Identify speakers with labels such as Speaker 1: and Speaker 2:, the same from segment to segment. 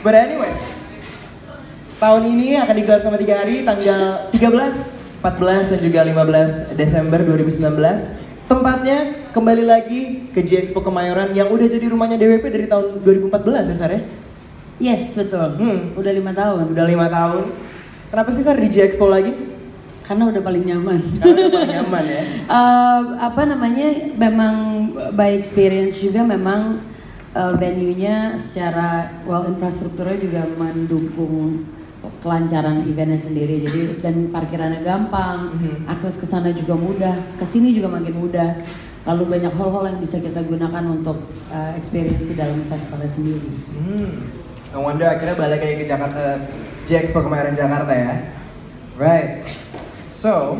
Speaker 1: But anyway, tahun ini akan digelar selama 3 hari, tanggal 13, 14, dan juga 15 Desember 2019. Tempatnya kembali lagi ke J-Expo Kemayoran yang udah jadi rumahnya DWP dari tahun 2014 ya Sar ya?
Speaker 2: Yes, betul. Udah 5 tahun.
Speaker 1: Udah 5 tahun. Kenapa sih Sar di J-Expo lagi?
Speaker 2: Karena udah paling nyaman.
Speaker 1: Karena udah paling nyaman ya?
Speaker 2: Memang by experience juga memang venue-nya secara infrastrukturnya juga mendukung kelancaran eventnya sendiri. Jadi dan parkirannya gampang, akses ke sana juga mudah, ke sini juga makin mudah. Lalu banyak hal-hal yang bisa kita gunakan untuk experience di dalam festivalnya sendiri.
Speaker 1: No wonder akhirnya balik lagi ke Jakarta, J-Expo Kemayoran Jakarta ya. Right. So,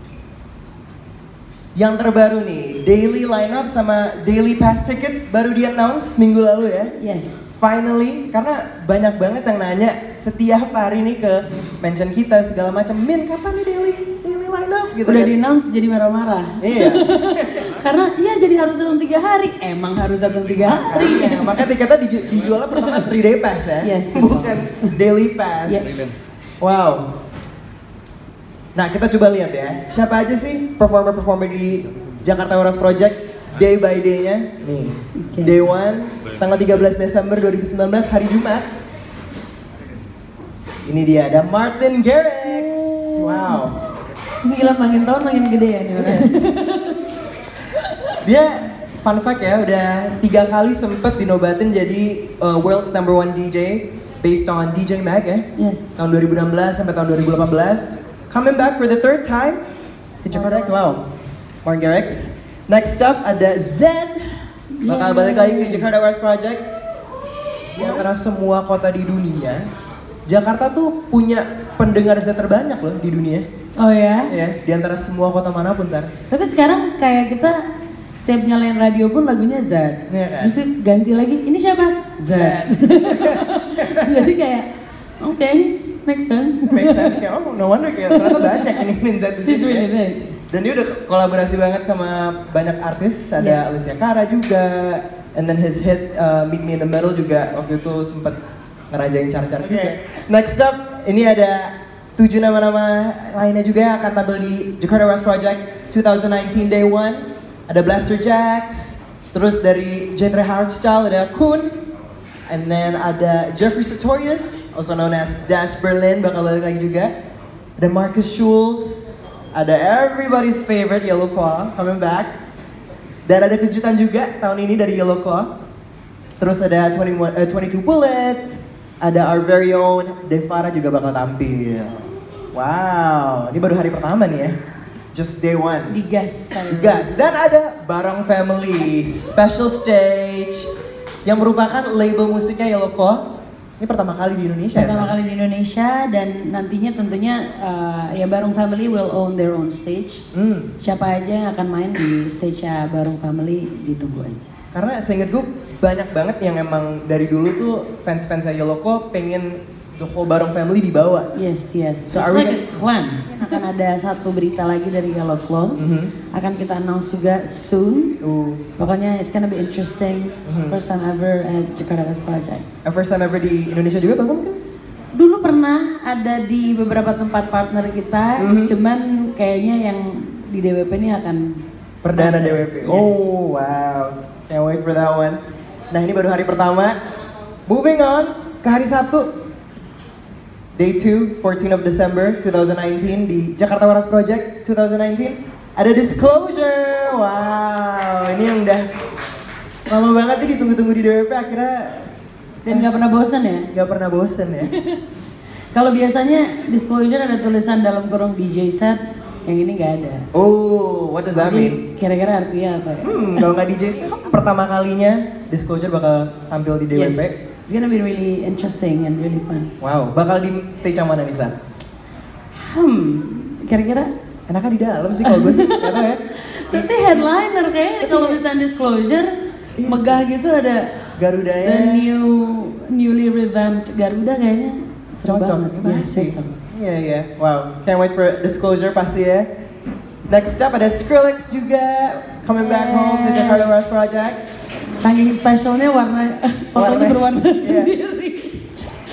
Speaker 1: yang terbaru nih, daily lineup sama daily pass tickets baru di-announce minggu lalu ya.
Speaker 2: Yes.
Speaker 1: Finally, karena banyak banget yang nanya setiap hari nih ke mention kita segala macam, Min kapan nih daily lineup gitu.
Speaker 2: Udah
Speaker 1: kan?
Speaker 2: di-announce jadi marah-marah.
Speaker 1: Iya.
Speaker 2: Karena iya jadi harus datang 3 hari. Emang harus datang 3 hari.
Speaker 1: Maka tiketnya dijualnya pertama 3-day pass ya.
Speaker 2: Yes.
Speaker 1: Bukan daily pass.
Speaker 2: Yes.
Speaker 1: Wow. Nah, kita coba lihat ya. Siapa aja sih performer-performer di Jakarta Waras Project day by day-nya? Nih.
Speaker 2: Okay.
Speaker 1: Day 1 tanggal 13 Desember 2019 hari Jumat. Ini dia ada Martin Garrix. Wow.
Speaker 2: Gila makin tahun makin gede ya nih orang.
Speaker 1: Dia fun fact ya, udah 3 kali sempet dinobatin jadi world's #1 DJ based on DJ Mag ya.
Speaker 2: Yes.
Speaker 1: Tahun 2016 sampai tahun 2018. Coming back for the 3rd time ke Jakarta. Wow. Martin Garrix. Next up ada Zed. Bakal balik lagi ke Jakarta Waras Project. Di antara semua kota di dunia, Jakarta tuh punya pendengar Zed terbanyak loh di dunia.
Speaker 2: Oh ya?
Speaker 1: Ya, di antara semua kota manapun, Tar.
Speaker 2: Tapi sekarang kayak kita setiap nyalain radio pun lagunya Zed.
Speaker 1: Iya kan?
Speaker 2: Justru ganti lagi, ini siapa? Zed. Jadi kayak, oke, make sense.
Speaker 1: Make sense, kayak oh no wonder kayak ternyata banyak ini Zed di
Speaker 2: He's
Speaker 1: sini.
Speaker 2: really big.
Speaker 1: Dan dia udah kolaborasi banget sama banyak artis, ada Alicia Cara juga, and then his hit Meet Me in the Middle juga waktu itu sempat ngerajain chart-chart juga. Next up, ini ada 7 nama-nama lainnya juga yang akan tampil di Jakarta Waras Project 2019 Day 1. Ada Blaster Jacks, terus dari genre hardstyle ada Kun, and then ada Jeffrey Sartorius, also known as Dash Berlin, bakal balik lagi juga. Ada Marcus Schulz, ada everybody's favorite Yellow Claw coming back. Dan ada kejutan juga tahun ini dari Yellow Claw. Terus ada 22 Bullets, ada our very own Devara juga bakal tampil. Wow, ini baru hari pertama nih ya. Just day 1.
Speaker 2: Digas.
Speaker 1: Digas. Dan ada Barong Family Special Stage yang merupakan label musiknya Yellow Claw. Ini pertama kali di Indonesia
Speaker 2: Pertama kali di Indonesia dan nantinya tentunya ya Barong Family will own their own stage. Siapa aja yang akan main di stage-nya Barong Family ditunggu aja.
Speaker 1: Karena seinget gue banyak banget yang emang dari dulu tuh fans-fansnya Yellow Claw pengen the whole Barong Family dibawa.
Speaker 2: Yes.
Speaker 1: So
Speaker 2: It's like a clan. Akan ada satu berita lagi dari Yellow Claw. Akan kita announce juga soon. Pokoknya it's gonna be interesting. First time ever at Jakarta Waras Project.
Speaker 1: First time ever di Indonesia juga bahkan mungkin?
Speaker 2: Dulu pernah ada di beberapa tempat partner kita, cuman kayaknya yang di DWP ini akan
Speaker 1: Perdana
Speaker 2: masuk.
Speaker 1: DWP.
Speaker 2: Yes.
Speaker 1: Oh wow, can't wait for that one. Nah ini baru hari pertama. Moving on ke hari Sabtu. Day 2, 14 of December 2019 di Jakarta Waras Project 2019. Ada Disclosure. Wow, ini yang udah lama banget nih ditunggu-tunggu di DWP akhirnya.
Speaker 2: Dan nggak pernah bosan ya?
Speaker 1: Gak pernah bosen ya.
Speaker 2: Kalau biasanya Disclosure ada tulisan dalam kurung DJ set, yang ini nggak ada.
Speaker 1: Oh, what does that mean?
Speaker 2: Jadi kira-kira artinya apa ya?
Speaker 1: Kalau nggak DJ set, pertama kalinya Disclosure bakal tampil di DWP.
Speaker 2: Yes, it's gonna be really interesting and really fun.
Speaker 1: Wow, bakal di stage yang mana nih, Sa?
Speaker 2: Kira-kira?
Speaker 1: Enaknya di dalam sih kalau gue sih, nggak tahu ya.
Speaker 2: Tapi headliner kayaknya kalau misalnya Disclosure, megah gitu ada
Speaker 1: Garudanya.
Speaker 2: the newly revamped Garuda kayaknya seru
Speaker 1: Cocok,
Speaker 2: banget. Yes,
Speaker 1: pasti.
Speaker 2: cocok.
Speaker 1: Iya. Wow, can't wait for Disclosure pasti ya. Next up ada Skrillex juga coming back home to Jakarta Waras Project.
Speaker 2: Saking specialnya fotonya
Speaker 1: Warna.
Speaker 2: berwarna
Speaker 1: Iya.
Speaker 2: sendiri.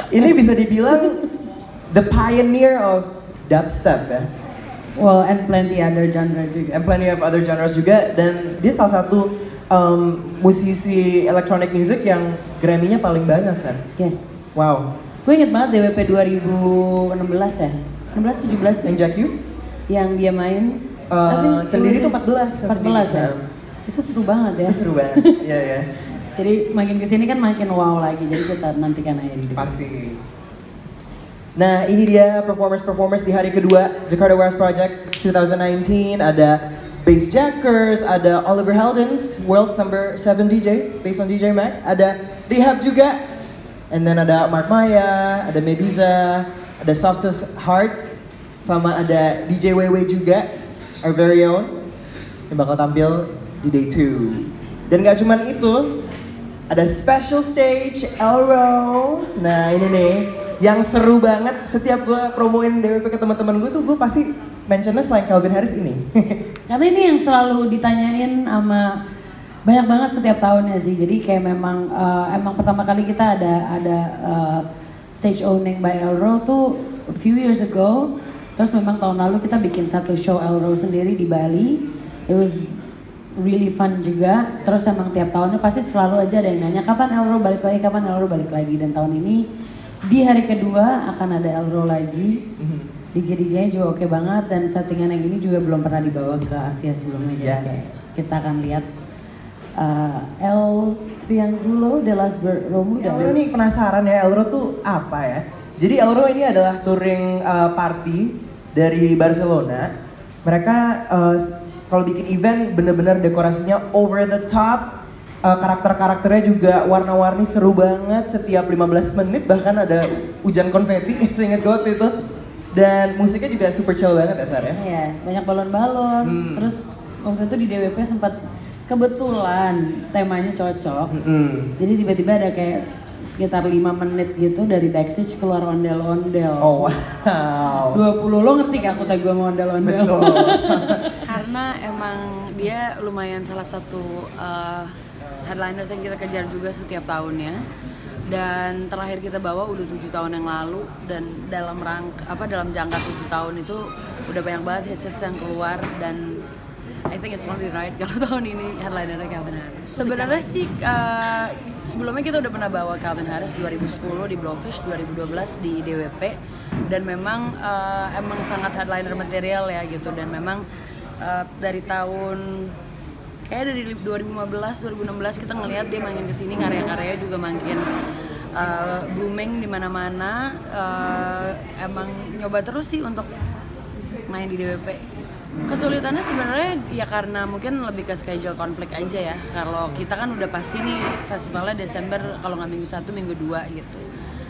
Speaker 1: Ini bisa dibilang the pioneer of dubstep ya.
Speaker 2: Well, and plenty other genre juga.
Speaker 1: And plenty of other genres juga. Dan dia salah satu musisi electronic music yang Grammy-nya paling banyak kan.
Speaker 2: Yes.
Speaker 1: Wow.
Speaker 2: Gue inget banget DWP 2016 ya. 16, 17
Speaker 1: Yang Jack You?
Speaker 2: Yang dia main.
Speaker 1: Sendiri tuh 14.
Speaker 2: 14 ya. Itu seru banget ya.
Speaker 1: Itu seru banget. Iya ya.
Speaker 2: Jadi makin kesini kan makin wow lagi. Jadi kita nantikan aja di depan.
Speaker 1: Pasti. Nah ini dia performers di hari kedua Jakarta Warehouse Project 2019. Ada Bassjackers, ada Oliver Heldens, World's number 7 DJ, based on DJ Mac. Ada Rehab juga. And then ada Mark Maya, ada Medusa, ada Softest Heart, sama ada DJ Wewe juga, our very own, yang bakal tampil di day 2. Dan gak cuman itu, ada special stage Elro. Nah ini nih, yang seru banget. Setiap gue promoin DWP ke teman-teman gue tuh, gue pasti mentionnya selain Calvin Harris ini.
Speaker 2: Karena ini yang selalu ditanyain sama banyak banget setiap tahunnya sih. Jadi kayak memang emang pertama kali kita ada stage owning by Elro tuh a few years ago. Terus memang tahun lalu kita bikin satu show Elro sendiri di Bali. It was really fun juga. Terus emang tiap tahunnya pasti selalu aja ada yang nanya kapan Elro balik lagi, kapan Elro balik lagi. Dan tahun ini di hari kedua akan ada Elro lagi. DJ-DJ-nya juga oke banget dan settingan yang ini juga belum pernah dibawa ke Asia sebelumnya. Jadi kayak kita akan lihat El Triangulo de las Bermudas.
Speaker 1: Elro nih penasaran ya, Elro tuh apa ya? Jadi Elro ini adalah touring party dari Barcelona. Mereka kalau bikin event bener-bener dekorasinya over the top. Karakter-karakternya juga warna-warni seru banget. Setiap 15 menit bahkan ada hujan konfeti, seingat gue waktu itu. Dan musiknya juga super chill banget ya Sar ya?
Speaker 2: Iya, banyak balon-balon. Terus waktu itu di DWP sempat kebetulan temanya cocok. Jadi tiba-tiba ada kayak sekitar 5 menit gitu dari backstage keluar ondel-ondel.
Speaker 1: Oh wow.
Speaker 2: 20 lo ngerti kan kota gue mau ondel-ondel?
Speaker 3: Karena emang dia lumayan salah satu headliners yang kita kejar juga setiap tahunnya. Dan terakhir kita bawa udah 7 tahun yang lalu dan dalam jangka 7 tahun itu udah banyak banget hits yang keluar dan I think it's only right kalau tahun ini headlinernya Calvin Harris. Sebenarnya sih sebelumnya kita udah pernah bawa Calvin Harris 2010 di Blowfish, 2012 di DWP dan memang emang sangat headliner material ya gitu dan memang dari tahun kayak dari 2015, 2016 kita ngelihat dia makin kesini karya-karyanya juga makin booming di mana-mana. Emang nyoba terus sih untuk main di DWP. Kesulitannya sebenarnya ya karena mungkin lebih ke schedule konflik aja ya. Kalau kita kan udah pasti nih festivalnya Desember kalau nggak minggu 1 minggu 2 gitu.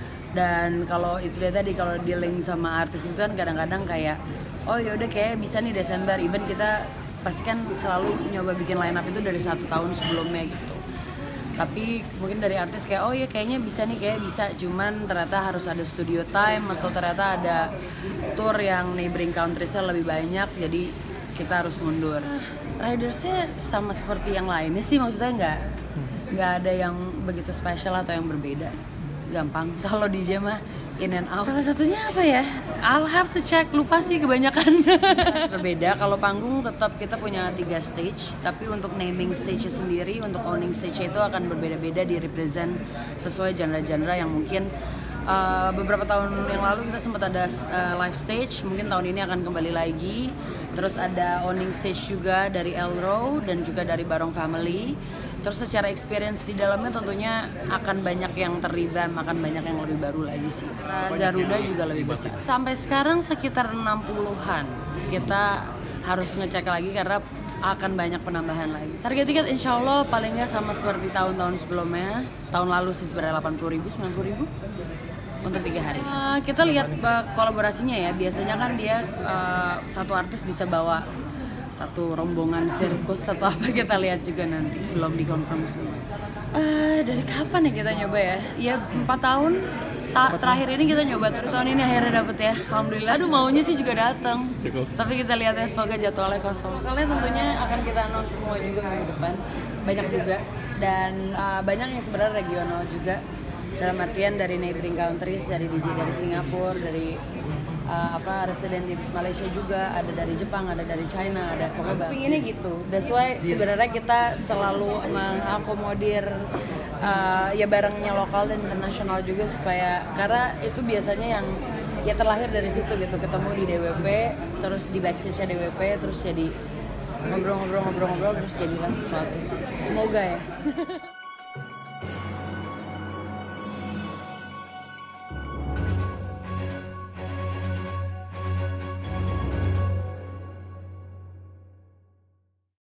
Speaker 3: Dan kalau itu dia tadi kalau dealing sama artis itu kan kadang-kadang kayak oh ya udah kayak bisa nih Desember event kita pasti kan selalu nyoba bikin line up itu dari 1 tahun sebelumnya gitu. Tapi mungkin dari artis kayak oh ya kayaknya bisa nih kayak bisa cuman ternyata harus ada studio time atau ternyata ada tour yang neighboring countries-nya lebih banyak jadi kita harus mundur. Ridersnya sama seperti yang lainnya sih maksudnya nggak ada yang begitu spesial atau yang berbeda. Gampang kalau DJ mah in and out. Salah satunya apa ya? I'll have to check, lupa sih kebanyakan. Berbeda, kalau panggung tetap kita punya 3 stage, tapi untuk naming stage sendiri, untuk owning stage itu akan berbeda-beda di represent sesuai genre-genre yang mungkin beberapa tahun yang lalu kita sempat ada live stage, mungkin tahun ini akan kembali lagi. Terus ada owning stage juga dari Elro dan juga dari Barong Family. Terus secara experience di dalamnya tentunya akan banyak yang ter-revamp, akan banyak yang lebih baru lagi sih. Garuda juga lebih besar. Sampai sekarang sekitar 60-an. Kita harus ngecek lagi karena akan banyak penambahan lagi. Target tiket insya Allah paling nggak sama seperti tahun-tahun sebelumnya. Tahun lalu sih sebenarnya 80.000, 90.000 untuk 3 hari. Kita lihat kolaborasinya ya. Biasanya kan dia satu artis bisa bawa satu rombongan sirkus atau apa kita lihat juga nanti, belum dikonfirm semua. Dari kapan ya kita nyoba ya? Ya 4 tahun terakhir ini kita nyoba terus. Tahun ini akhirnya dapet ya, alhamdulillah. Aduh maunya sih juga datang. Tapi kita lihat ya semoga jadwalnya kosong. Kalian tentunya akan kita announce semua juga minggu depan. Banyak juga dan banyak yang sebenarnya regional juga. dalam artian dari neighboring countries, dari DJ dari Singapura, dari resident di Malaysia juga, ada dari Jepang, ada dari China, ada pokoknya ini gitu. That's why sebenarnya kita selalu mengakomodir ya barangnya lokal dan internasional juga, supaya karena itu biasanya yang ya terlahir dari situ gitu, ketemu di DWP, terus di backstage-nya DWP, terus jadi ngobrol-ngobrol terus jadilah sesuatu. Semoga ya.